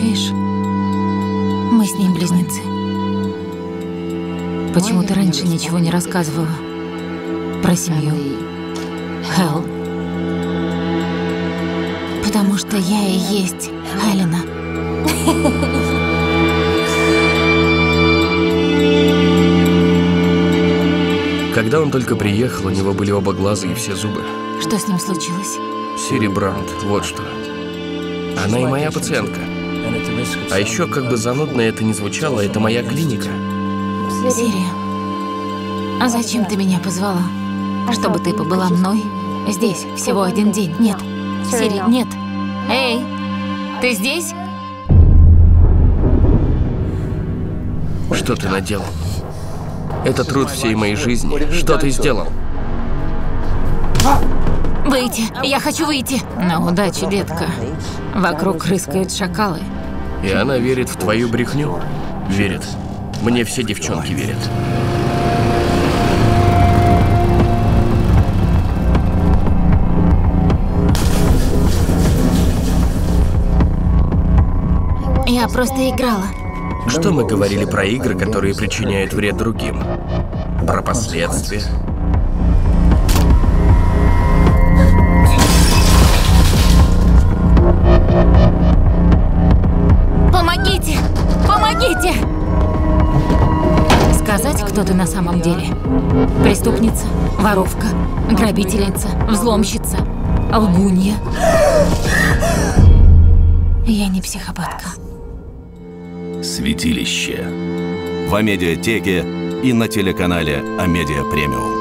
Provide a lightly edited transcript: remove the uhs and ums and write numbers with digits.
Видишь, мы с ним близнецы. Почему ты раньше ничего не рассказывала про семью Хэл? Потому что я и есть Эллина. Когда он только приехал, у него были оба глаза и все зубы. Что с ним случилось? Сири Брандт, вот что. Она и моя пациентка. А еще, как бы занудно это ни звучало, это моя клиника. Сири, а зачем ты меня позвала? Чтобы ты побыла мной? Здесь всего один день. Нет. Сири, нет. Эй, ты здесь? Что ты наделал? Это труд всей моей жизни. Что ты сделал? Выйти. Я хочу выйти. На удачу, детка. Вокруг рыскают шакалы. И она верит в твою брехню? Верит. Мне все девчонки верят. Я просто играла. Что мы говорили про игры, которые причиняют вред другим? Про последствия? Помогите! Помогите! Сказать, кто ты на самом деле? Преступница, воровка, грабительница, взломщица, лгунья. Я не психопатка. Святилище. В Амедиатеке и на телеканале Амедиа Премиум.